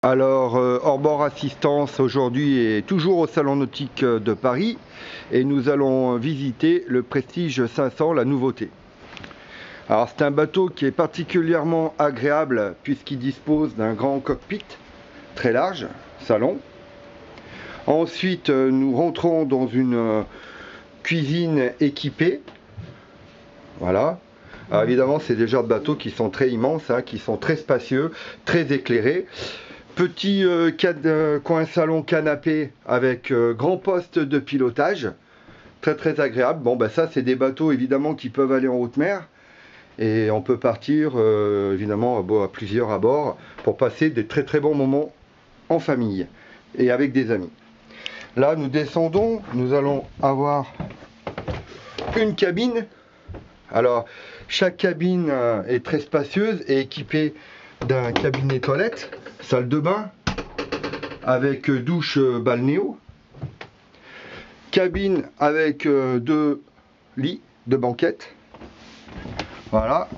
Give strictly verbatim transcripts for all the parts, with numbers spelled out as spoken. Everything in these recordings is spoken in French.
Alors, euh, Hors-Bord Assistance aujourd'hui est toujours au Salon Nautique de Paris et nous allons visiter le Prestige cinq cents, la nouveauté. Alors, c'est un bateau qui est particulièrement agréable puisqu'il dispose d'un grand cockpit très large, salon. Ensuite, nous rentrons dans une euh, cuisine équipée. Voilà. Alors évidemment, c'est des genres de bateaux qui sont très immenses, hein, qui sont très spacieux, très éclairés. Petit euh, euh, coin salon canapé avec euh, grand poste de pilotage, très très agréable. Bon, bah ça, c'est des bateaux évidemment qui peuvent aller en haute mer et on peut partir euh, évidemment à, à plusieurs à bord pour passer des très très bons moments en famille et avec des amis. Là, nous descendons, nous allons avoir une cabine. Alors, chaque cabine est très spacieuse et équipée d'un cabinet toilette, salle de bain, avec douche balnéo, cabine avec deux lits de banquette. Voilà.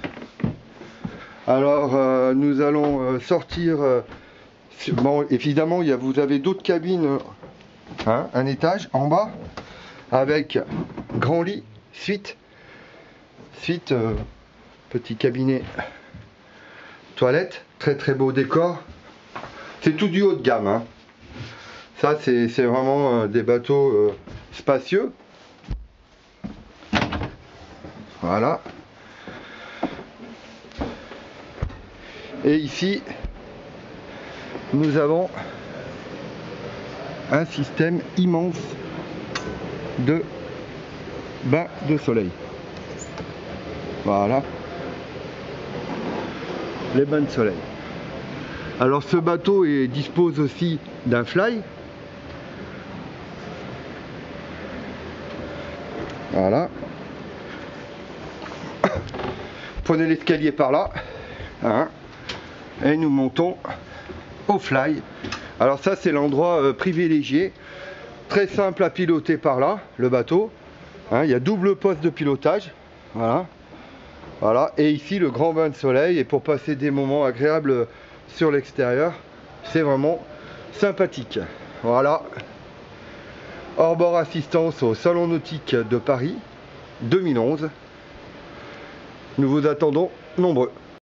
Alors, euh, nous allons sortir. Euh, bon, évidemment, il y a, vous avez d'autres cabines, hein, un étage en bas, avec grand lit, suite. Suite, euh, petit cabinet toilette, très très beau décor. C'est tout du haut de gamme, hein. Ça c'est vraiment euh, des bateaux euh, spacieux. Voilà. Et ici, nous avons un système immense de bain de soleil. Voilà, les bains de soleil. Alors ce bateau est, dispose aussi d'un fly. Voilà. Prenez l'escalier par là, hein, et nous montons au fly. Alors ça, c'est l'endroit euh, privilégié, très simple à piloter par là, le bateau, hein, il y a double poste de pilotage. Voilà. Voilà, et ici le grand bain de soleil, et pour passer des moments agréables sur l'extérieur, c'est vraiment sympathique. Voilà, Hors-Bord Assistance au Salon Nautique de Paris deux mille onze. Nous vous attendons nombreux.